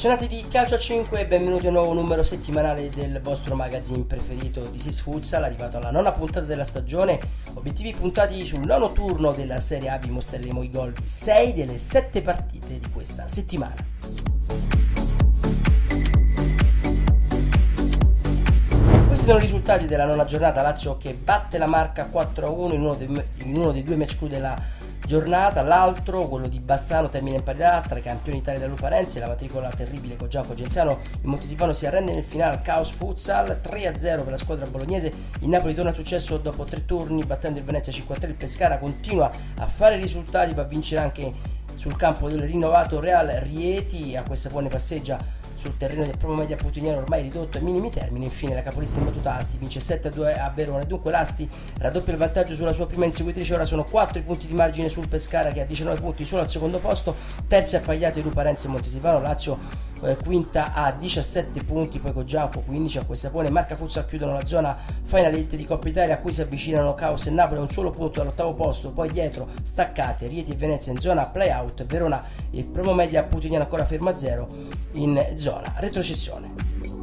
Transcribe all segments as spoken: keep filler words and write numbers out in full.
Appassionati di calcio a cinque, benvenuti a un nuovo numero settimanale del vostro magazine preferito This is Futsal, arrivato alla nona puntata della stagione. Obiettivi puntati sul nono turno della Serie A, vi mostreremo i gol di sei delle sette partite di questa settimana. Questi sono i risultati della nona giornata. Lazio che batte la Marca quattro a uno in uno dei, in uno dei due match clou della giornata, l'altro, quello di Bassano, termina in parità tra i campioni d'Italia da Luparense, la matricola terribile con Gianco Genzano. Il Montesipano si arrende nel finale al Caos Futsal, tre a zero per la squadra bolognese. Il Napoli torna al successo dopo tre turni battendo il Venezia cinque a tre. Il Pescara continua a fare risultati, va a vincere anche sul campo del rinnovato Real Rieti. A questa pone passeggia sul terreno del Promo Media putiniano ormai ridotto ai minimi termini. Infine la capolista in battuta Asti vince sette a due a Verona e dunque l'Asti raddoppia il vantaggio sulla sua prima inseguitrice. Ora sono quattro i punti di margine sul Pescara che ha diciannove punti solo al secondo posto, terzi appagliati Luparense e Montesipano. Lazio eh, quinta a diciassette punti, poi con Gianco quindici. A questa pone Marca Futsal chiudono la zona Final Eight di Coppa Italia, a cui si avvicinano Caos e Napoli a un solo punto dall'ottavo posto. Poi dietro staccate Rieti e Venezia in zona play-out, Verona e Promo Media putiniano ancora fermo a zero in zona retrocessione.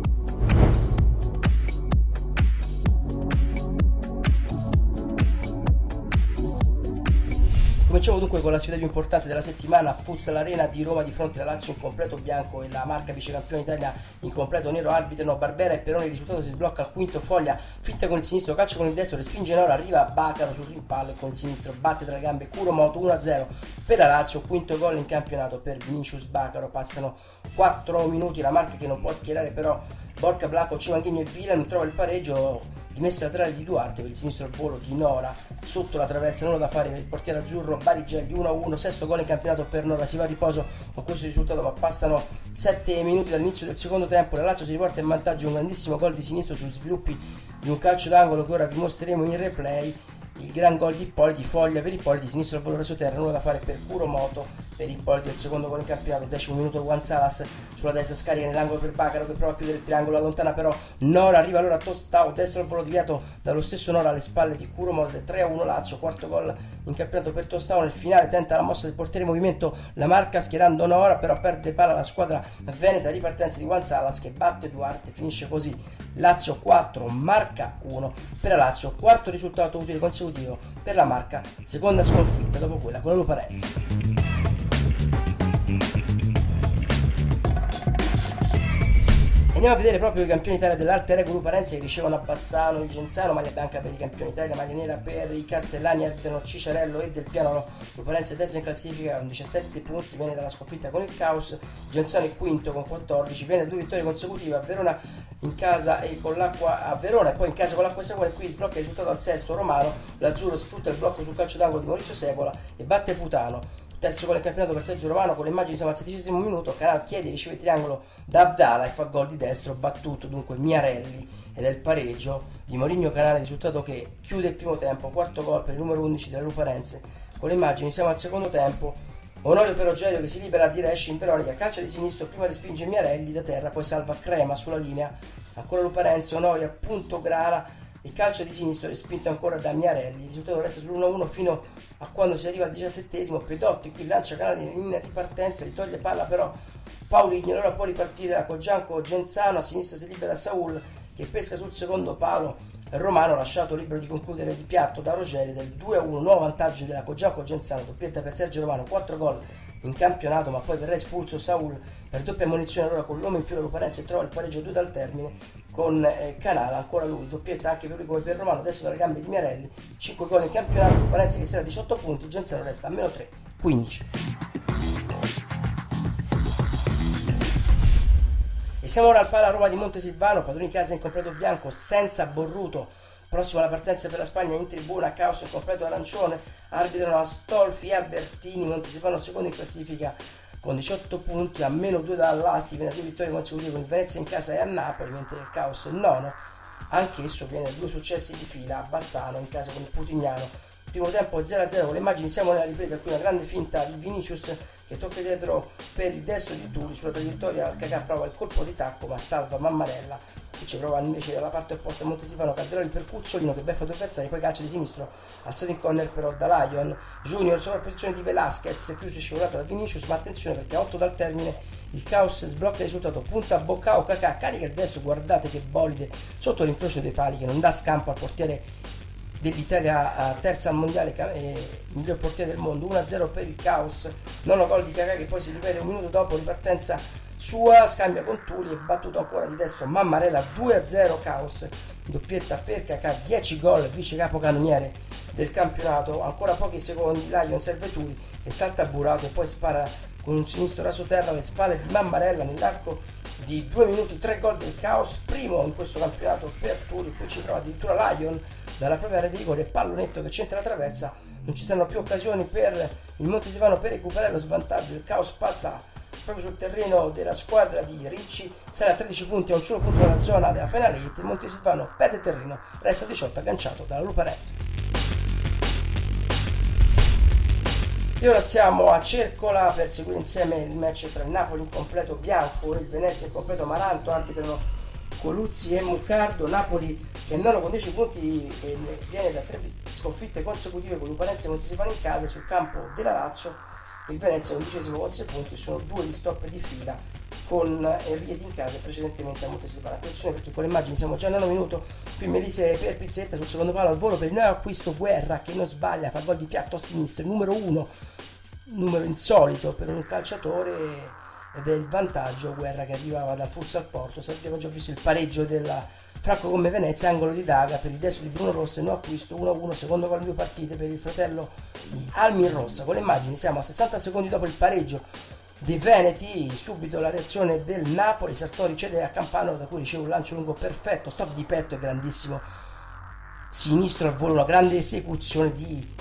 Cominciamo dunque con la sfida più importante della settimana, Futsal Arena di Roma di fronte alla Lazio in completo bianco e la Marca vicecampione Italia in completo nero. Arbitrano Barbera e Peroni, il risultato si sblocca al quinto. Foglia finta con il sinistro, calcia con il destro, respinge in ora, arriva Bacaro sul rimpallo e con il sinistro batte tra le gambe Kuromoto. Uno a zero per la Lazio, quinto gol in campionato per Vinicius Bacaro. Passano quattro minuti, la Marca che non può schierare però Borca, Blanco, Cimanghini e Vila, non trova il pareggio. Rimessa laterale di Duarte per il sinistro al volo di Nora, sotto la traversa, nulla da fare per il portiere azzurro Barigelli. Uno a uno, sesto gol in campionato per Nora. Si va a riposo con questo risultato, ma passano sette minuti dall'inizio del secondo tempo. La Lazio si riporta in vantaggio, un grandissimo gol di sinistro sugli sviluppi di un calcio d'angolo che ora vi mostreremo in replay. Il gran gol di Ippoliti, Foglia per Ippoliti, sinistro al volo reso terra, nulla da fare per Kuromoto per Ippoliti, il secondo gol in campionato. Decimo minuto, Juan Salas sulla destra scarica nell'angolo per Bacaro che prova a chiudere il triangolo, allontana però Nora, arriva allora Tostao, destro al volo deviato dallo stesso Nora alle spalle di Kuromoto. Tre a uno Lazio, quarto gol in campionato per Tostao. Nel finale tenta la mossa del portiere in movimento la Marca schierando Nora, però perde palla la squadra veneta, ripartenza di Juan Salas che batte Duarte. Finisce così Lazio quattro, Marca uno per la Lazio, quarto risultato utile consecutivo per la Marca, seconda sconfitta dopo quella con la Luparense. Andiamo a vedere proprio i campioni d'Italia dell'Alter Ego Luparense che ricevono a Bassano il Genzano, maglia bianca per i campioni d'Italia, maglia nera per i Castellani, arbitrano Cicciarello e Del Piano. Luparense terza in classifica con diciassette punti, viene dalla sconfitta con il Caos. Genzano è quinto con quattordici, viene da due vittorie consecutive a Verona in casa e con l'Acqua a Verona e poi in casa con l'Acqua Savona. Qui sblocca il risultato al sesto Romano, l'Azzurro sfrutta il blocco sul calcio d'angolo di Maurizio Sepola e batte Putano. Terzo gol in campionato per Sergio Romano, con le immagini siamo al sedicesimo minuto. Canal chiede, riceve il triangolo da Abdala e fa gol di destro, battuto dunque Miarelli ed è il pareggio di Mourinho Canale, risultato che chiude il primo tempo. Quarto gol per il numero undici della Luparense. Con le immagini siamo al secondo tempo. Onorio Perogelio che si libera di Resci in Veronica, calcia di sinistro, prima respinge Miarelli da terra, poi salva Crema sulla linea. Ancora Luparense, Onorio a punto grana, il calcio di sinistro respinto ancora da Miarelli. Il risultato resta sull'uno a uno fino a quando si arriva al diciassettesimo. Pedotti qui lancia Canale in ripartenza, gli toglie palla però Pauligno, allora può ripartire con Gianco Genzano, a sinistra si libera Saul che pesca sul secondo palo. Romano lasciato libero di concludere di piatto da Rogeri del due a uno, nuovo vantaggio della Cogiaco Genzano, doppietta per Sergio Romano, quattro gol in campionato, ma poi verrà espulso Saul per doppia ammonizione. Allora con l'uomo in più la Luparense trova il pareggio due dal termine con eh, Canala, ancora lui, doppietta anche per lui come per Romano, adesso dalle gambe di Miarelli. Cinque gol in campionato, Luparense che sarà a diciotto punti, Genzano resta a meno tre, quindici. E siamo ora al Pala Roma di Montesilvano, padroni in casa in completo bianco senza Borruto. Prossima la partenza per la Spagna, in tribuna Caos in completo arancione, arbitrano Astolfi e Albertini. Montesilvano secondo in classifica con diciotto punti, a meno due dall'Asti, viene a due vittorie consecutive con il Venezia in casa e a Napoli, mentre il Caos è nono, anch'esso viene a due successi di fila a Bassano in casa con il Putignano. primo tempo zero a zero con le immagini, siamo nella ripresa, qui una grande finta di Vinicius che tocca dietro per il destro di Turi, sulla traiettoria Kakà prova il colpo di tacco ma salva Mammarella, qui ci prova invece dalla parte opposta Montesifano, Calderoli per Cuzzolino che beffa due avversari, poi calcia di sinistro alzato in corner però da Lion, Junior sovrapposizione di Velasquez, chiuso e scivolato da Vinicius, ma attenzione perché a otto dal termine il caos sblocca il risultato, punta a Boccao, Kakà carica il destro, guardate che bolide sotto l'incrocio dei pali che non dà scampo al portiere dell'Italia, terza al mondiale, eh, miglior portiere del mondo, uno a zero per il caos, nono gol di Kakà che poi si ripete un minuto dopo, ripartenza sua, scambia con Tuli e battuto ancora di destro Mammarella, due a zero caos, doppietta per Kakà, dieci gol, vice capocannoniere del campionato, ancora pochi secondi, Lion serve Tuli e salta Burato e poi spara con un sinistro rasoterra alle spalle di Mammarella nell'arco di due minuti, tre gol del caos, primo in questo campionato per Tuli, qui ci trova addirittura Lion dalla propria area di rigore, pallonetto che c'entra la traversa, non ci saranno più occasioni per il Montesifano per recuperare lo svantaggio, il caos passa proprio sul terreno della squadra di Ricci, sale a tredici punti a un solo punto dalla zona della Final eight, il Montesifano perde terreno, resta diciotto agganciato dalla Luparense. E ora siamo a Cercola per seguire insieme il match tra il Napoli in completo Bianco e il Venezia in completo Maranto, arbitrano Coluzzi e Muccardo, Napoli che è nono con dieci punti e viene da tre sconfitte consecutive con Luparense e Montesifano in casa sul campo della Lazio, il Venezia undicesimo con sei punti, sono due di stop di fila con Rieti in casa e precedentemente a Montesifano. Attenzione perché con le immagini siamo già al nono minuto, qui Melise per Pizzetta sul secondo palo al volo per il nuovo acquisto Guerra che non sbaglia, fa gol di piatto a sinistra, il numero uno, numero insolito per un calciatore ed è il vantaggio. Guerra che arrivava dal Futsal Porto, abbiamo già visto il pareggio della Franco Come Venezia, angolo di Daga per il destro di Bruno Rossa e nuovo acquisto uno a uno, secondo gol in due partite per il fratello di Almir Rossa. Con le immagini siamo a sessanta secondi dopo il pareggio dei Veneti, subito la reazione del Napoli, Sartori cede a Campano da cui riceve un lancio lungo perfetto, stop di petto e grandissimo sinistro al volo, una grande esecuzione di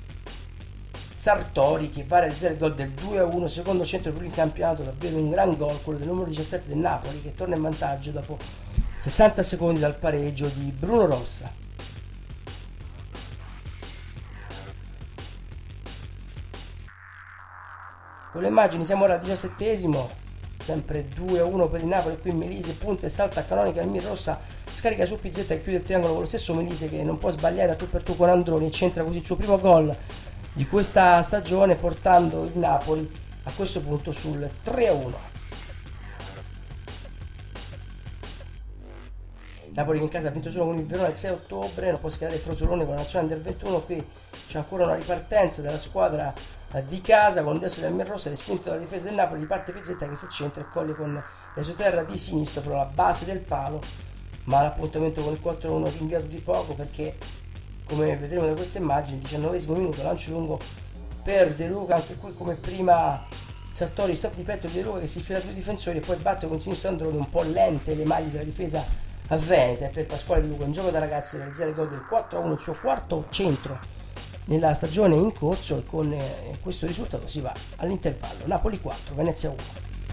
Sartori che va a realizzare il gol del due a uno, secondo centro per il campionato, davvero un gran gol, quello del numero diciassette del Napoli che torna in vantaggio dopo sessanta secondi dal pareggio di Bruno Rossa. Con le immagini siamo ora al diciassettesimo, sempre due a uno per il Napoli, qui Melise punta e salta a Canonica, Almir Rossa scarica su Pizzetta e chiude il triangolo con lo stesso Melise che non può sbagliare a tu per tu con Androni e centra così il suo primo gol di questa stagione, portando il Napoli a questo punto sul tre a uno. Napoli che in casa ha vinto solo con il Verona il sei ottobre, non può schierare il Frosolone con la nazionale del ventuno, qui c'è ancora una ripartenza della squadra di casa con il destro di Almir Rossa, respinto dalla difesa del Napoli, parte Pizzetta che si accentra e coglie con l'esoterra di sinistro però la base del palo, ma l'appuntamento con il quattro a uno rinviato di poco perché, come vedremo da queste immagini, diciannovesimo minuto, lancio lungo per De Luca, anche qui come prima Sartori, stop di petto di De Luca che si fila due difensori e poi batte con il sinistro Androni, un po' lente le maglie della difesa a Veneta, e per Pasquale De Luca in gioco da ragazzi realizzare il gol del quattro a uno, il suo quarto centro nella stagione in corso, e con eh, questo risultato si va all'intervallo. Napoli quattro, Venezia uno.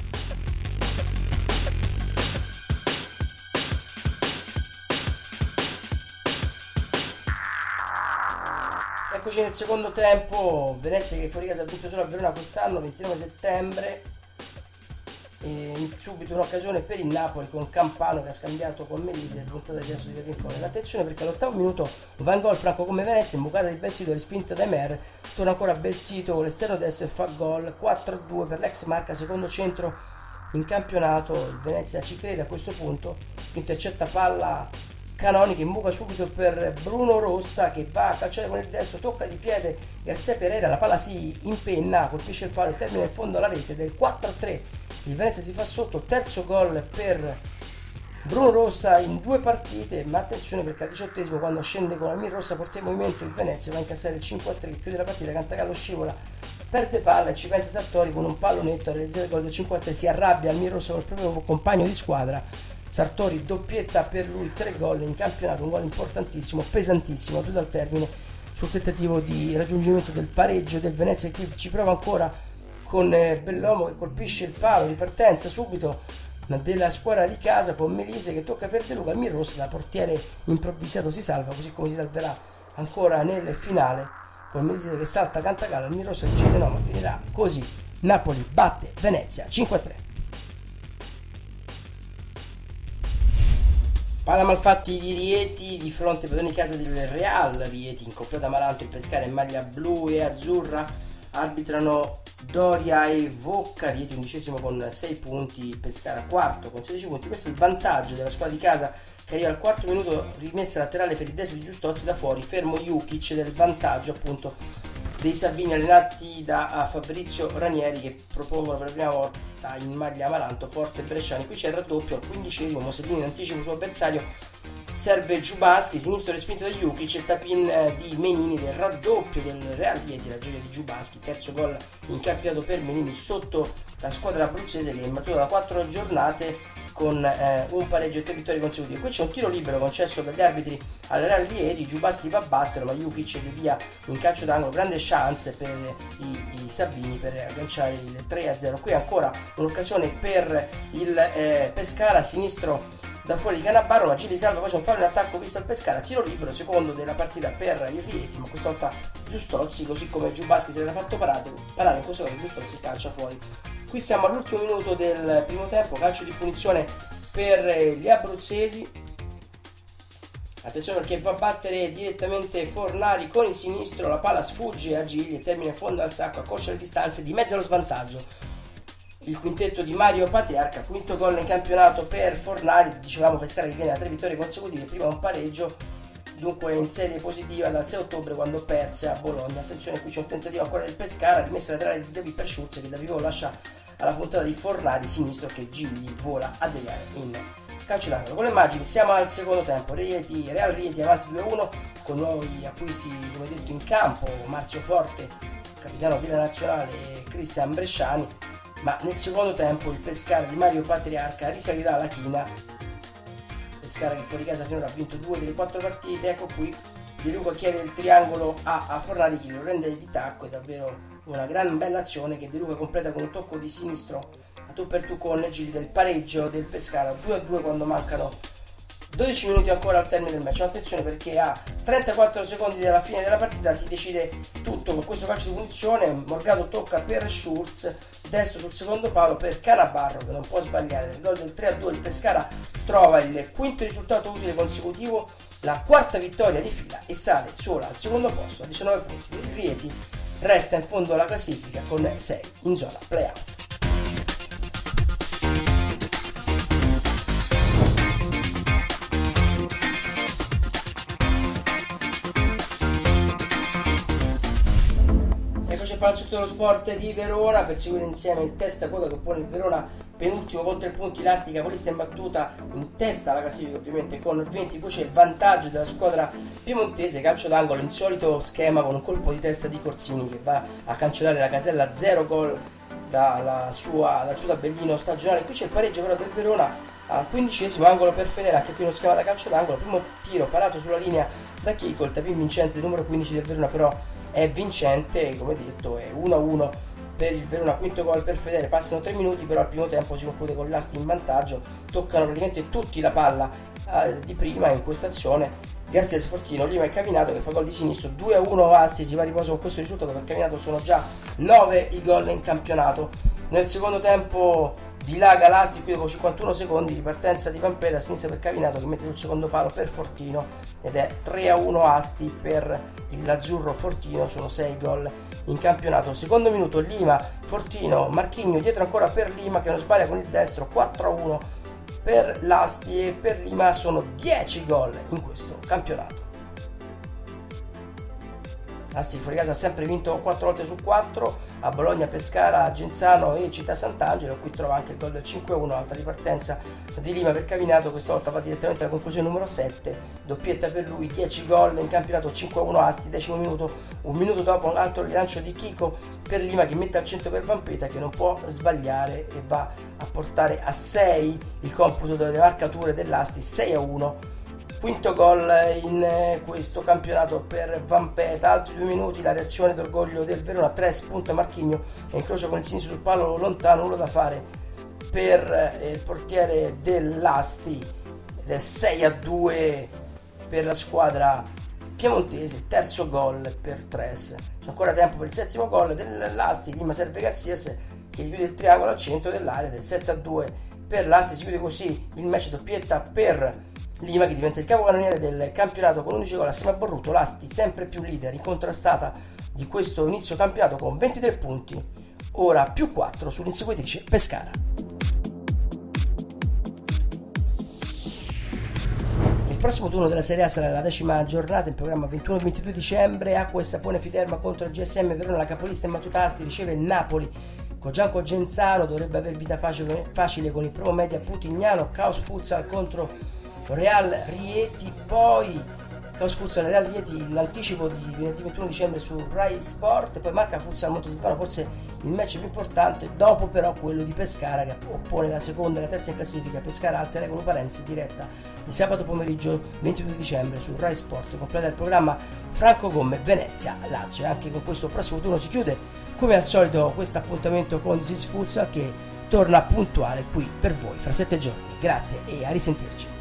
Eccoci nel secondo tempo, Venezia che fuori casa ha vinto solo a Verona quest'anno, ventinove settembre, e subito un'occasione per il Napoli con Campano che ha scambiato con Melise, puntata di adesso di Vedincone. Attenzione perché all'ottavo minuto va in gol Franco Come Venezia, imbucata di Belsito respinta da Emer, torna ancora Belsito con l'esterno destro e fa gol, quattro a due per l'ex Marca, secondo centro in campionato. Il Venezia ci crede a questo punto, intercetta palla Canoni che imbuca subito per Bruno Rossa che va a calciare con il destro, tocca di piede Garcia Pereira, la palla si impenna, colpisce il palo e termina in fondo alla rete del quattro a tre. Il Venezia si fa sotto, terzo gol per Bruno Rossa in due partite, ma attenzione perché al diciottesimo, quando scende con Almir Rossa portiere in movimento, il Venezia va a incassare il cinque a tre che chiude la partita. Cantagallo scivola, perde palla e ci pensa Sartori con un pallonetto a realizzare il gol del cinque a tre, si arrabbia Almir Rossa col proprio compagno di squadra, Sartori doppietta per lui, tre gol in campionato, un gol importantissimo, pesantissimo, tutto al termine sul tentativo di raggiungimento del pareggio del Venezia, che qui ci prova ancora con Bellomo che colpisce il palo, ripartenza subito della squadra di casa con Melise che tocca per De Luca, Almir Rossa da portiere improvvisato si salva, così come si salverà ancora nel finale con Melise che salta Cantagalo, il Rossa dice di no, ma finirà così. Napoli batte Venezia cinque a tre. Palla Malfatti di Rieti di fronte ai padroni di casa del Real. Rieti in completa amaranto, il Pescara in maglia blu e azzurra. Arbitrano Doria e Vocca. Rieti undicesimo con sei punti, Pescara quarto con sedici punti. Questo è il vantaggio della squadra di casa, che arriva al quarto minuto, rimessa laterale per il destro di Giustozzi da fuori, fermo Jukic, del vantaggio appunto dei Sabini allenati da Fabrizio Ranieri, che propongono per la prima volta in maglia amaranto forte Bresciani. Qui c'è il raddoppio al quindicesimo, Mosellini in anticipo sul avversario, serve Giubaschi, sinistro respinto da Jukic e tapin eh, di Menini del raddoppio del Real Rieti, la gioia di Giubaschi, terzo gol in campionato per Menini sotto la squadra abruzzese, che è imbattuta da quattro giornate con eh, un pareggio e tre vittorie consecutive. Qui c'è un tiro libero concesso dagli arbitri al Real Rieti, Giubaschi va a battere ma Jukic devia in calcio d'angolo, grande chance per i, i Sabini per agganciare il tre a zero. Qui ancora un'occasione per il eh, Pescara, sinistro da fuori di Cannavaro, ma Gili salva, poi c'è un fallo in attacco visto al Pescara, tiro libero, secondo della partita per il Rieti, ma questa volta Giustozzi, così come Giubaschi se l'era fatto parare, parare in questo caso Giustozzi calcia fuori. Qui siamo all'ultimo minuto del primo tempo, calcio di punizione per gli abruzzesi. Attenzione perché va a battere direttamente Fornari con il sinistro, la palla sfugge a Gili e termina in fondo al sacco, accorcia le distanze, dimezza lo svantaggio. Il quintetto di Mario Patriarca, quinto gol in campionato per Fornari, dicevamo Pescara che viene da tre vittorie consecutive, prima un pareggio, dunque in serie positiva dal sei ottobre quando perse a Bologna. Attenzione, qui c'è un tentativo ancora del Pescara, rimessa laterale di David Persciuzzi che da vivo lascia alla puntata di Fornari, sinistro che Gigli vola a deviare in calcio d'angolo. Con le immagini siamo al secondo tempo, Rieti, Real Rieti avanti due a uno con nuovi acquisti come detto in campo, Marzio Forte, capitano della nazionale, e Cristian Bresciani. Ma nel secondo tempo il Pescara di Mario Patriarca risalirà la china. Pescara che fuori casa finora ha vinto due delle quattro partite. Ecco qui De Luca chiede il triangolo a, a Fornari, che lo rende di tacco. È davvero una gran bella azione che De Luca completa con un tocco di sinistro a tu per tu con Gili del pareggio del Pescara due a due quando mancano dodici minuti ancora al termine del match. Attenzione perché a trentaquattro secondi dalla fine della partita si decide tutto con questo calcio di punizione. Morgado tocca per Schulz, destro sul secondo palo per Cannavaro che non può sbagliare. Del gol del tre a due il Pescara trova il quinto risultato utile consecutivo, la quarta vittoria di fila e sale sola al secondo posto a diciannove punti. Il Rieti resta in fondo alla classifica con sei in zona play-out. Palazzetto dello Sport di Verona per seguire insieme il testa coda che pone il Verona penultimo con tre punti, Lastica capolista in battuta in testa alla classifica ovviamente con venti. Poi c'è il vantaggio della squadra piemontese, calcio d'angolo, insolito schema con un colpo di testa di Corsini che va a cancellare la casella zero gol dalla sua, dal suo tabellino stagionale. Qui c'è il pareggio però del Verona al quindicesimo, angolo per Fedele, anche qui uno schema da calcio d'angolo, primo tiro parato sulla linea da Chico, il tapin vincente del numero quindici del Verona però è vincente, come detto è uno a uno per il Verona, quinto gol per Fedele. Passano tre minuti però al primo tempo si conclude con l'Asti in vantaggio, toccano praticamente tutti la palla eh, di prima in questa azione, Garces, Fortino, Lima e Cavinato che fa gol di sinistro, due a uno Asti, si va a riposo con questo risultato per Cavinato, sono già nove i gol in campionato. Nel secondo tempo dilaga l'Asti qui dopo cinquantuno secondi, ripartenza di Vampeta a sinistra per Cavinato che mette sul secondo palo per Fortino ed è tre a uno Asti per l'azzurro Fortino, sono sei gol in campionato. Secondo minuto Lima, Fortino, Marchigno dietro ancora per Lima che non sbaglia con il destro, quattro a uno per l'Asti e per Lima sono dieci gol in questo campionato. Asti fuori casa ha sempre vinto quattro volte su quattro, a Bologna, Pescara, Genzano e Città Sant'Angelo. Qui trova anche il gol del cinque a uno, altra ripartenza di Lima per Cavinato, questa volta va direttamente alla conclusione numero sette, doppietta per lui, dieci gol in campionato, cinque a uno Asti, decimo minuto, un minuto dopo un altro rilancio di Chico per Lima che mette al centro per Vampeta che non può sbagliare e va a portare a sei il computo delle marcature dell'Asti, sei a uno. Quinto gol in questo campionato per Vampeta, altri due minuti, la reazione d'orgoglio del Verona, tre spunta Marchigno e incrocia con il sinistro sul palo lontano, nulla da fare per il portiere dell'Asti ed è sei a due per la squadra piemontesi, terzo gol per Tres. C'è ancora tempo per il settimo gol dell'Asti, Lima serve Garcias che chiude il triangolo al centro dell'area del sette a due per l'Asti. Si chiude così il match doppietta per Lima che diventa il capocannoniere del campionato con undici gol assieme a Borruto. L'Asti sempre più leader incontrastata di questo inizio campionato con ventitré punti, ora più quattro sull'inseguitrice Pescara. Il prossimo turno della Serie A sarà la decima giornata in programma ventuno ventidue dicembre. Acqua e Sapone Fiderma contro G S M Verona, la capolista in Matutasti riceve il Napoli. Gianco Genzano dovrebbe aver vita facile, facile con il primo media Putignano. Caos Futsal contro Real Rieti, poi Caos Futsal Real Rieti, l'anticipo di venerdì ventuno dicembre su Rai Sport, poi Marca Futsal Montesilvano, forse il match più importante, dopo però quello di Pescara che oppone la seconda e la terza in classifica, Pescara Altea Regolo Parenzi, diretta di sabato pomeriggio ventidue dicembre su Rai Sport. Completa il programma Franco Gomme, Venezia, Lazio, e anche con questo prossimo turno si chiude come al solito questo appuntamento con This is Futsal che torna puntuale qui per voi fra sette giorni. Grazie e a risentirci.